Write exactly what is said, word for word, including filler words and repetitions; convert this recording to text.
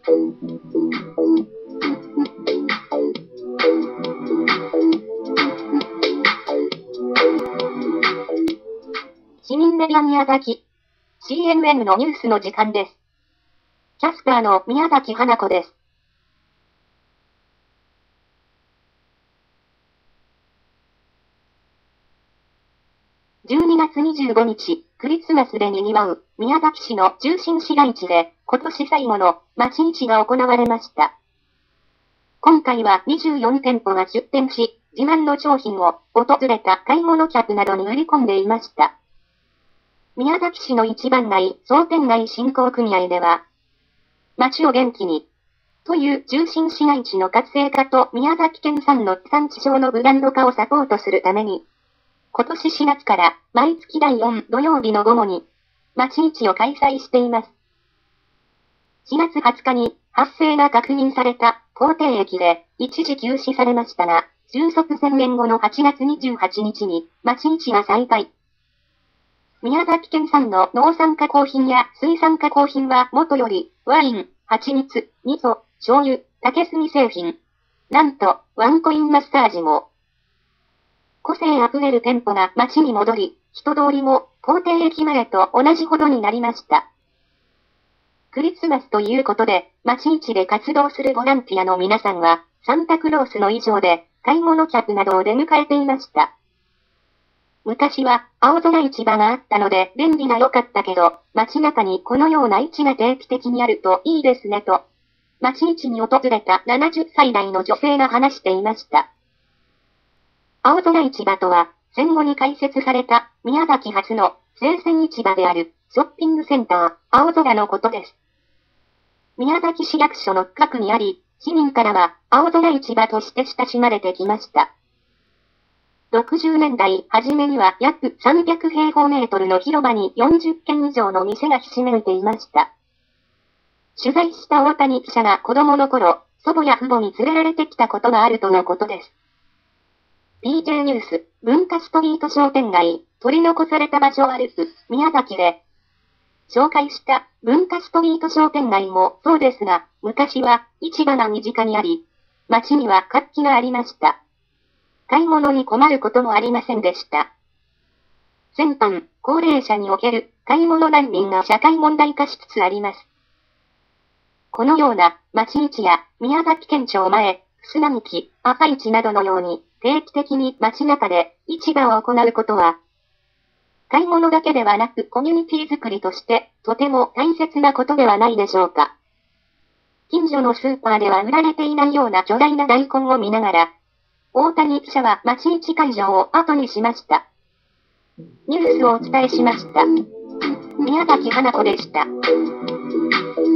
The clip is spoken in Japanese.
市民メディア宮崎。シーエヌエヌ のニュースの時間です。キャスターの宮崎花子です。じゅうにがつにじゅうごにち、クリスマスで賑わう、宮崎市の中心市街地で、今年最後の町市が行われました。今回はにじゅうよんてんぽが出店し、自慢の商品を訪れた買い物客などに売り込んでいました。宮崎市の一番街、商店街振興組合では、町を元気に、という中心市街地の活性化と宮崎県産の地産地消のブランド化をサポートするために、今年しがつから毎月だいよん土曜日の午後に、町市を開催しています。しがつはつかに発生が確認された口蹄疫で一時休止されましたが、収束宣言後のはちがつにじゅうはちにちに町市が再開。宮崎県産の農産加工品や水産加工品は元よりワイン、蜂蜜、味噌、醤油、竹炭製品。なんとワンコインマッサージも。個性あふれる店舗が街に戻り、人通りも口蹄疫前と同じほどになりました。クリスマスということで、街市で活動するボランティアの皆さんは、サンタクロースの衣装で買い物客などを出迎えていました。昔は青空市場があったので便利が良かったけど、街中にこのような市が定期的にあるといいですねと、街市に訪れたななじゅっさい代の女性が話していました。青空市場とは、戦後に開設された宮崎初の生鮮市場であるショッピングセンター青空のことです。宮崎市役所の近くにあり、市民からは青空市場として親しまれてきました。ろくじゅうねんだい初めには約さんびゃくへいほうメートルの広場によんじゅっけん以上の店がひしめいていました。取材した大谷記者が子供の頃、祖母や父母に連れられてきたことがあるとのことです。ピージェー ニュース、文化ストリート商店街、取り残された場所を歩く、宮崎で、紹介した文化ストリート商店街もそうですが、昔は市場が身近にあり、街には活気がありました。買い物に困ることもありませんでした。先般、高齢者における買い物難民が社会問題化しつつあります。このような町市や宮崎県庁前、砂道、朝市などのように定期的に街中で市場を行うことは、買い物だけではなくコミュニティ作りとしてとても大切なことではないでしょうか。近所のスーパーでは売られていないような巨大な大根を見ながら、大谷記者は町市会場を後にしました。ニュースをお伝えしました。宮崎花子でした。